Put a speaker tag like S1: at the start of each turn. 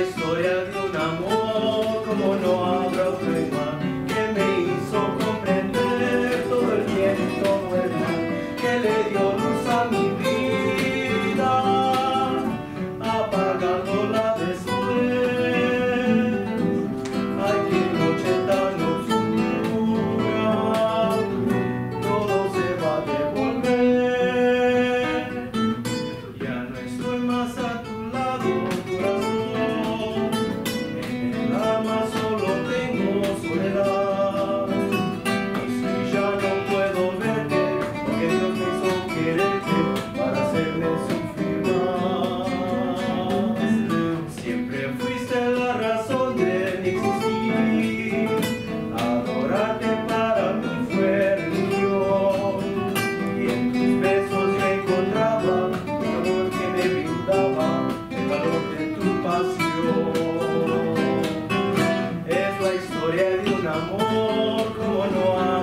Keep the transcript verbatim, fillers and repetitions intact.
S1: historia de un amor como no habrá otro igual, que me hizo comprender todo el bien y todo el mal, que le dio luz a mi vida, apagándola después. Ay, qué noche tan oscura, todo se va a devolver. Ya no estoy más a tu lado, corazón. En el alma solo tengo soledad. Y si ya no puedo verte, porque Dios me hizo quererte para hacerme sufrir más. Siempre fuiste la razón de mi existir. Adorarte para mí fue religión. Y en tus besos yo encontraba el amor que me brindaba, el valor de tu pasión. Es la historia de un amor como no hay.